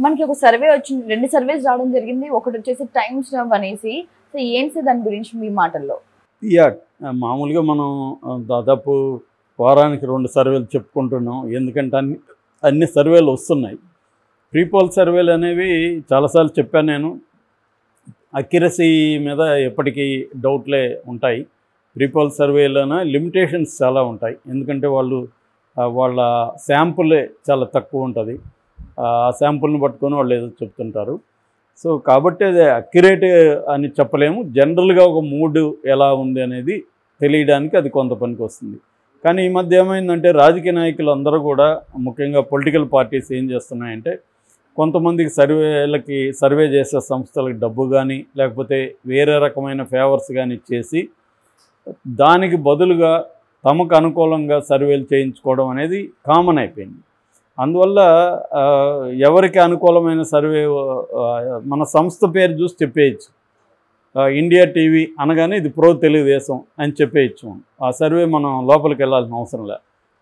మనకి ఒక సర్వే వచ్చింది, 2 సర్వేస్ రావడం జరిగింది. ఒకటి వచ్చేసి టైమ్స్ నౌ అనేసి. సో ఏంటి దాని గురించి మీ మాటల్లో? యాహ్! మామూలుగా మనం దాదాపు వారానికి 2 సర్వేలు చెప్పుకుంటున్నాం. ఎందుకంటే అన్ని సర్వేలు వస్తున్నాయి. ప్రీ పోల్ సర్వేలు అనేవి చాలాసార్లు చెప్పాను నేను. అక్యురసీ మీద ఎప్పటికీ డౌట్లే ఉంటాయి. ప్రీ పోల్ సర్వేలోనే లిమిటేషన్స్ చాలా ఉంటాయి. ఎందుకంటే వాళ్ళ శాంపులే చాలా తక్కువ ఉంటుంది. ఆ శాంపుల్ని పట్టుకొని వాళ్ళు ఏదో చెప్తుంటారు. సో కాబట్టి అది అక్యురేట్ అని చెప్పలేము. జనరల్గా ఒక మూడ్ ఎలా ఉంది అనేది తెలియడానికి అది కొంత పనికి వస్తుంది. కానీ ఈ మధ్య ఏమైందంటే రాజకీయ నాయకులు అందరూ కూడా, ముఖ్యంగా పొలిటికల్ పార్టీస్ ఏం చేస్తున్నాయంటే, కొంతమందికి సర్వే చేసే సంస్థలకు డబ్బు కానీ లేకపోతే వేరే రకమైన ఫేవర్స్ కానీ ఇచ్చేసి దానికి బదులుగా తమకు అనుకూలంగా సర్వేలు చేయించుకోవడం అనేది కామన్ అయిపోయింది. అందువల్ల ఎవరికి అనుకూలమైన సర్వే మన సంస్థ పేరు చూసి చెప్పేయచ్చు. ఇండియా టీవీ అనగానే ఇది ప్రో తెలుగుదేశం అని చెప్పేయచ్చు. ఆ సర్వే మనం లోపలికి వెళ్ళాల్సిన అవసరం లే.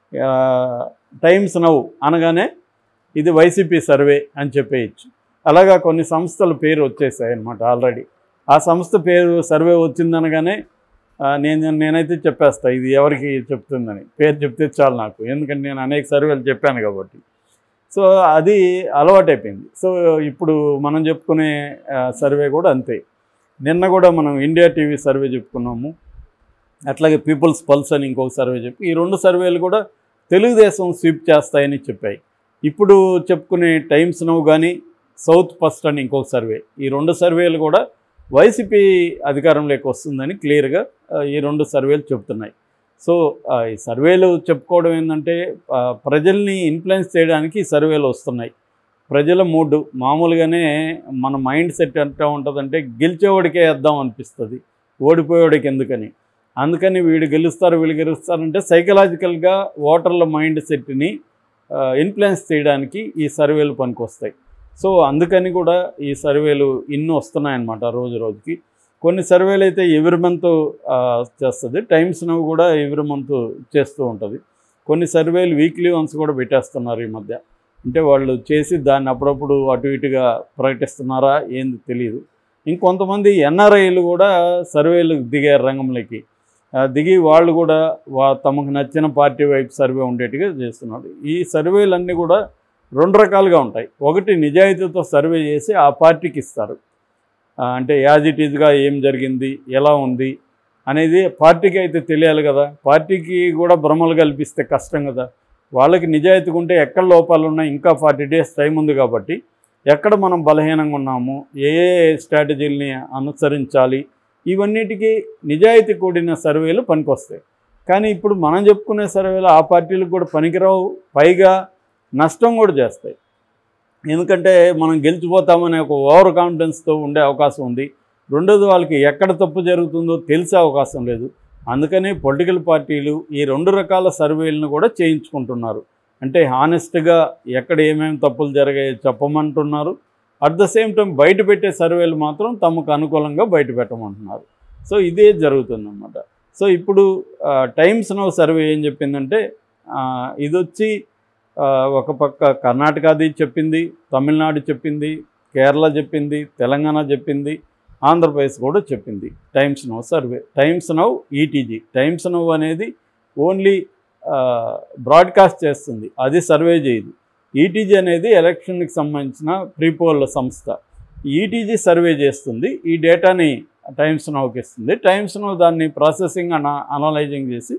టైమ్స్ నౌ అనగానే ఇది వైసీపీ సర్వే అని చెప్పేయచ్చు. అలాగా కొన్ని సంస్థల పేరు వచ్చేసాయి అన్నమాట ఆల్రెడీ. ఆ సంస్థ పేరు సర్వే వచ్చిందనగానే నేనైతే చెప్పేస్తా ఇది ఎవరికి చెప్తుందని. పేరు చెప్తే చాలు నాకు, ఎందుకంటే నేను అనేక సర్వేలు చెప్పాను కాబట్టి. సో అది అలవాటైపోయింది. సో ఇప్పుడు మనం చెప్పుకునే సర్వే కూడా అంతే. నిన్న కూడా మనం ఇండియా టీవీ సర్వే చెప్పుకున్నాము, అట్లాగే పీపుల్స్ పల్స్ అని ఇంకొక సర్వే చెప్పి, ఈ 2 సర్వేలు కూడా తెలుగుదేశం స్వీప్ చేస్తాయని చెప్పాయి. ఇప్పుడు చెప్పుకునే టైమ్స్ నౌ కానీ సౌత్ ఫస్ట్ అని ఇంకొక సర్వే, ఈ 2 సర్వేలు కూడా వైసీపీ అధికారంలోకి వస్తుందని క్లియర్గా ఈ 2 సర్వేలు చెప్తున్నాయి. సో ఈ సర్వేలు చెప్పుకోవడం ఏంటంటే ప్రజల్ని ఇన్ఫ్లుయెన్స్ చేయడానికి ఈ సర్వేలు వస్తున్నాయి. ప్రజల మూడ్ మామూలుగానే మన మైండ్ సెట్ ఎంత ఉంటుందంటే గెలిచేవాడికే వేద్దాం అనిపిస్తుంది, ఓడిపోయేవాడికి ఎందుకని. అందుకని వీళ్ళు గెలుస్తారంటే సైకలాజికల్గా ఓటర్ల మైండ్ సెట్ని ఇన్ఫ్లుయెన్స్ చేయడానికి ఈ సర్వేలు పనికొస్తాయి. సో అందుకని కూడా ఈ సర్వేలు ఇన్ని వస్తున్నాయన్నమాట రోజు రోజుకి. కొన్ని సర్వేలు అయితే ఎవ్రీ మంత్ చేస్తుంది, టైమ్స్ నౌ కూడా ఎవ్రీ మంత్ చేస్తూ ఉంటుంది. కొన్ని సర్వేలు వీక్లీ వన్స్ కూడా పెట్టేస్తున్నారు ఈ మధ్య. అంటే వాళ్ళు చేసి దాన్ని అప్పుడప్పుడు అటు ఇటుగా ప్రకటిస్తున్నారా ఏంది తెలియదు. ఇంకొంతమంది ఎన్ఆర్ఐలు కూడా సర్వేలు దిగారు రంగంలోకి. దిగి వాళ్ళు కూడా తమకు నచ్చిన పార్టీ వైపు సర్వే ఉండేట్టుగా చేస్తున్నారు. ఈ సర్వేలన్నీ కూడా 2 రకాలుగా ఉంటాయి. ఒకటి నిజాయితీతో సర్వే చేసి ఆ పార్టీకి ఇస్తారు. అంటే యాజ్ ఇట్ ఈజ్గా ఏం జరిగింది, ఎలా ఉంది అనేది పార్టీకి అయితే తెలియాలి కదా. పార్టీకి కూడా భ్రమలు కల్పిస్తే కష్టం కదా. వాళ్ళకి నిజాయితీగా ఉంటే ఎక్కడ లోపాలు ఉన్నాయి, ఇంకా 40 days టైం ఉంది కాబట్టి ఎక్కడ మనం బలహీనంగా ఉన్నాము, ఏ స్ట్రాటజీలని అనుసరించాలి, ఇవన్నిటికీ నిజాయితీ కూడిన సర్వేలు పనికొస్తాయి. కానీ ఇప్పుడు మనం చెప్పుకునే సర్వేలు ఆ పార్టీలకు కూడా పనికిరావు, పైగా నష్టం కూడా చేస్తాయి. ఎందుకంటే మనం గెలిచిపోతామనే ఒక ఓవర్ కాన్ఫిడెన్స్తో ఉండే అవకాశం ఉంది. రెండోది వాళ్ళకి ఎక్కడ తప్పు జరుగుతుందో తెలిసే అవకాశం లేదు. అందుకని పొలిటికల్ పార్టీలు ఈ 2 రకాల సర్వేలను కూడా చేయించుకుంటున్నారు. అంటే హానెస్ట్గా ఎక్కడ ఏమేమి తప్పులు జరిగాయో చెప్పమంటున్నారు. అట్ ద సేమ్ టైం బయట పెట్టే సర్వేలు మాత్రం తమకు అనుకూలంగా బయట పెట్టమంటున్నారు. సో ఇదే జరుగుతుందన్నమాట. సో ఇప్పుడు టైమ్స్ నౌ సర్వే ఏం చెప్పిందంటే, ఇది వచ్చి ఒక పక్క కర్ణాటకది చెప్పింది, తమిళనాడు చెప్పింది, కేరళ చెప్పింది, తెలంగాణ చెప్పింది, ఆంధ్రప్రదేశ్ కూడా చెప్పింది Times Now survey. Times Now ETG. Times Now అనేది ఓన్లీ బ్రాడ్కాస్ట్ చేస్తుంది, అది సర్వే చేయదు. ఈటీజీ అనేది ఎలక్షన్కి సంబంధించిన ప్రీపోల్ సంస్థ. ఈటీజీ సర్వే చేస్తుంది, ఈ డేటాని టైమ్స్ నౌకి ఇస్తుంది. టైమ్స్ నౌ దాన్ని ప్రాసెసింగ్ అనలైజింగ్ చేసి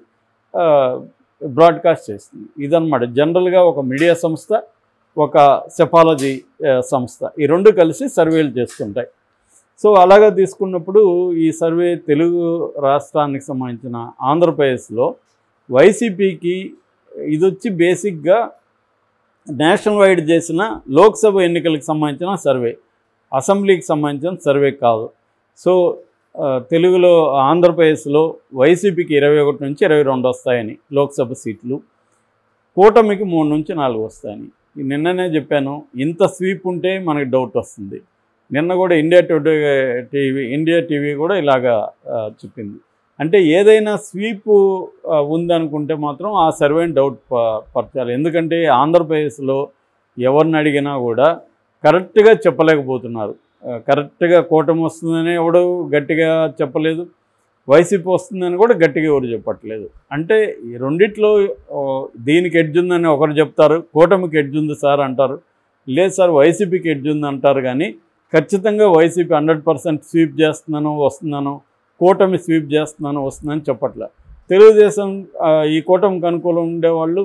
బ్రాడ్కాస్ట్ చేస్తుంది. ఇదన్నమాట జనరల్గా ఒక మీడియా సంస్థ, ఒక సెఫాలజీ సంస్థ, ఈ 2 కలిసి సర్వేలు చేస్తుంటాయి. సో అలాగా తీసుకున్నప్పుడు ఈ సర్వే తెలుగు రాష్ట్రానికి సంబంధించిన ఆంధ్రప్రదేశ్లో వైసీపీకి ఇది వచ్చి బేసిక్గా నేషనల్ వైడ్ చేసిన లోక్సభ ఎన్నికలకు సంబంధించిన సర్వే, అసెంబ్లీకి సంబంధించిన సర్వే కాదు. సో తెలుగులో ఆంధ్రప్రదేశ్లో వైసీపీకి 21 నుంచి 22 వస్తాయని లోక్సభ సీట్లు, కూటమికి 3 నుంచి 4 వస్తాయని. నిన్ననే చెప్పాను, ఇంత స్వీప్ ఉంటే మనకి డౌట్ వస్తుంది. నిన్న కూడా ఇండియా టీవీ కూడా ఇలాగా చెప్పింది. అంటే ఏదైనా స్వీప్ ఉందనుకుంటే మాత్రం ఆ సర్వేని డౌట్ పరచాలి. ఎందుకంటే ఆంధ్రప్రదేశ్లో ఎవరిని అడిగినా కూడా కరెక్ట్గా చెప్పలేకపోతున్నారు. కరెక్ట్గా కూటమి వస్తుందని ఎవడు గట్టిగా చెప్పలేదు, వైసీపీ వస్తుందని కూడా గట్టిగా ఎవరు చెప్పట్లేదు. అంటే ఈ రెండిట్లో దీనికి ఎడ్జ్ ఉందని ఒకరు చెప్తారు, కూటమికి ఎడ్జ్ ఉంది సార్ అంటారు, లేదు సార్ వైసీపీకి ఎడ్జ్ ఉంది అంటారు. కానీ ఖచ్చితంగా వైసీపీ 100% స్వీప్ చేస్తున్నాను వస్తున్నాను, కూటమి స్వీప్ చేస్తున్నాను వస్తుందని చెప్పట్లే. తెలుగుదేశం ఈ కూటమికి అనుకూలం ఉండేవాళ్ళు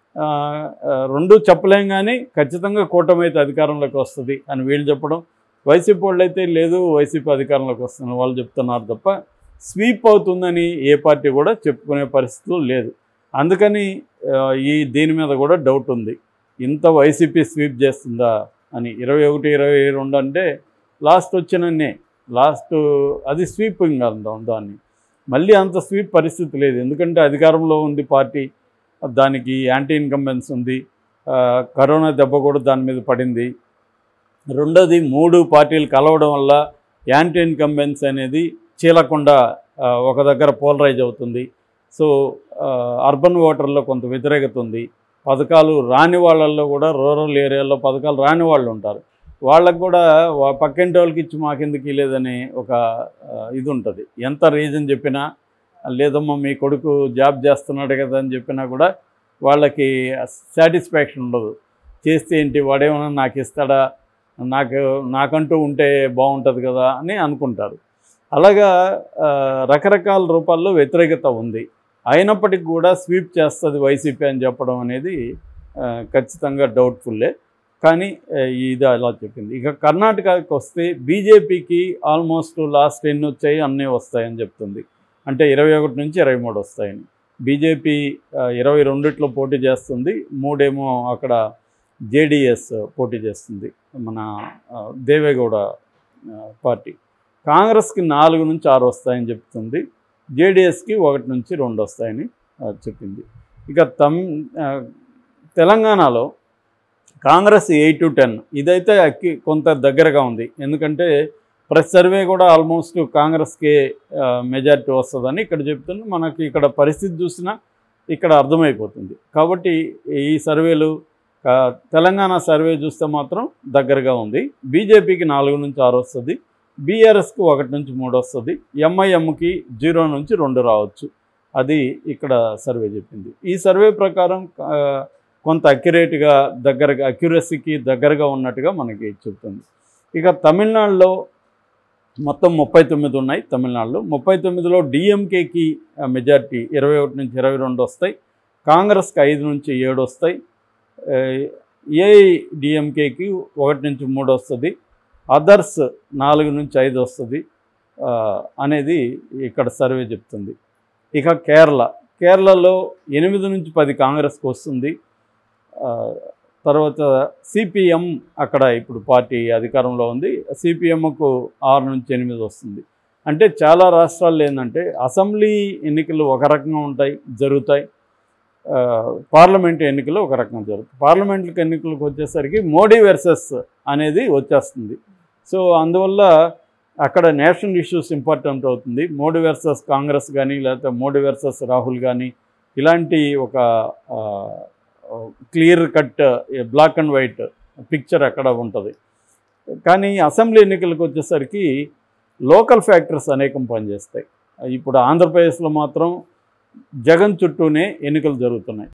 రెండు చెప్పలేం, కానీ ఖచ్చితంగా కూటమి అయితే అధికారంలోకి వస్తుంది అని వీళ్ళు చెప్పడం, వైసీపీ వాళ్ళు అయితే లేదు వైసీపీ అధికారంలోకి వస్తుందని వాళ్ళు చెప్తున్నారు తప్ప స్వీప్ అవుతుందని ఏ పార్టీ కూడా చెప్పుకునే పరిస్థితులు లేదు. అందుకని దీని మీద కూడా డౌట్ ఉంది, ఇంత వైసీపీ స్వీప్ చేస్తుందా అని. 21, 22 అంటే లాస్ట్ వచ్చినన్నే, లాస్ట్ అది స్వీపింగ్ అంటాం దాన్ని. మళ్ళీ అంత స్వీప్ పరిస్థితి లేదు, ఎందుకంటే అధికారంలో ఉంది పార్టీ, దానికి యాంటీ ఇన్కంబెన్స్ ఉంది, కరోనా దెబ్బ కూడా దాని మీద పడింది. రెండోది 3 పార్టీలు కలవడం వల్ల యాంటీ ఇన్కంబెన్స్ అనేది చీలకుండా ఒక దగ్గర పోలరైజ్ అవుతుంది. సో అర్బన్ ఓటర్లో కొంత వ్యతిరేకత ఉంది. పథకాలు రాని వాళ్ళల్లో కూడా రూరల్ ఏరియాలో పథకాలు రాని వాళ్ళు ఉంటారు, వాళ్ళకు కూడా పక్కింటి వాళ్ళకి ఇచ్చి మాకెందుకు లేదని ఒక ఇది ఉంటుంది. ఎంత రీజన్ చెప్పినా, లేదమ్మా మీ కొడుకు జాబ్ చేస్తున్నాడు కదా అని చెప్పినా కూడా వాళ్ళకి సాటిస్ఫాక్షన్ ఉండదు. చేస్తే ఏంటి, వాడేమన్నా నాకు ఇస్తాడా, నాకంటూ ఉంటే బాగుంటుంది కదా అని అనుకుంటారు. అలాగా రకరకాల రూపాల్లో వ్యతిరేకత ఉంది. అయినప్పటికీ కూడా స్వీప్ చేస్తుంది వైసీపీ అని చెప్పడం అనేది ఖచ్చితంగా డౌట్ఫుల్లే. కానీ ఇది అలా చెప్పింది. ఇక కర్ణాటకకి వస్తే బీజేపీకి ఆల్మోస్ట్ లాస్ట్ ఎన్ని వచ్చాయి అన్నీ వస్తాయని చెప్తుంది. అంటే 21 నుంచి 23 వస్తాయని. బీజేపీ 22లో పోటీ చేస్తుంది, 3 ఏమో అక్కడ జేడీఎస్ పోటీ చేస్తుంది, మన దేవేగౌడ పార్టీ. కాంగ్రెస్కి 4 నుంచి 6 వస్తాయని చెప్తుంది, జేడీఎస్కి 1 నుంచి 2 వస్తాయని చెప్పింది. ఇక తెలంగాణలో కాంగ్రెస్ 8 to 10, ఇదైతే కొంత దగ్గరగా ఉంది. ఎందుకంటే ప్రతి సర్వే కూడా ఆల్మోస్ట్ కాంగ్రెస్కే మెజారిటీ వస్తుందని ఇక్కడ చెప్తుంది. మనకి ఇక్కడ పరిస్థితి చూసినా ఇక్కడ అర్థమైపోతుంది. కాబట్టి ఈ సర్వేలు, తెలంగాణ సర్వే చూస్తే మాత్రం దగ్గరగా ఉంది. బీజేపీకి 4 నుంచి 6 వస్తుంది, బీఆర్ఎస్కి 1 నుంచి 3 వస్తుంది, ఎంఐఎంకి 0 నుంచి 2 రావచ్చు. అది ఇక్కడ సర్వే చెప్పింది. ఈ సర్వే ప్రకారం కొంత అక్యురేట్గా అక్యురసీకి దగ్గరగా ఉన్నట్టుగా మనకి చెప్తుంది. ఇక తమిళనాడులో మొత్తం 39 ఉన్నాయి. తమిళనాడులో 39లో డిఎంకేకి మెజార్టీ 21 నుంచి 22 వస్తాయి, కాంగ్రెస్కి 5 నుంచి 7 వస్తాయి, ఏఐడిఎంకేకి 1 నుంచి 3 వస్తుంది, అదర్స్ 4 నుంచి 5 వస్తుంది అనేది ఇక్కడ సర్వే చెప్తుంది. ఇక కేరళలో 8 నుంచి 10 కాంగ్రెస్కి వస్తుంది. తర్వాత సిపిఎం అక్కడ ఇప్పుడు పార్టీ అధికారంలో ఉంది, సిపిఎంకు 6 నుంచి 8 వస్తుంది. అంటే చాలా రాష్ట్రాల్లో ఏంటంటే అసెంబ్లీ ఎన్నికలు ఒక రకంగా జరుగుతాయి, పార్లమెంటు ఎన్నికలు ఒక రకంగా జరుగుతాయి. పార్లమెంటు ఎన్నికలకు వచ్చేసరికి మోడీ వర్సెస్ అనేది వచ్చేస్తుంది. సో అందువల్ల అక్కడ నేషనల్ ఇష్యూస్ ఇంపార్టెంట్ అవుతుంది. మోడీ వర్సెస్ కాంగ్రెస్ కానీ, లేకపోతే మోడీ వర్సెస్ రాహుల్ కానీ, ఇలాంటి ఒక clear cut black and white picture అక్కడ ఉంటుంది. కానీ అసెంబ్లీ ఎన్నికలకు వచ్చేసరికి లోకల్ ఫ్యాక్టర్స్ అనేకం పనిచేస్తాయి. ఇప్పుడు ఆంధ్రప్రదేశ్లో మాత్రం జగన్ చుట్టూనే ఎన్నికలు జరుగుతున్నాయి.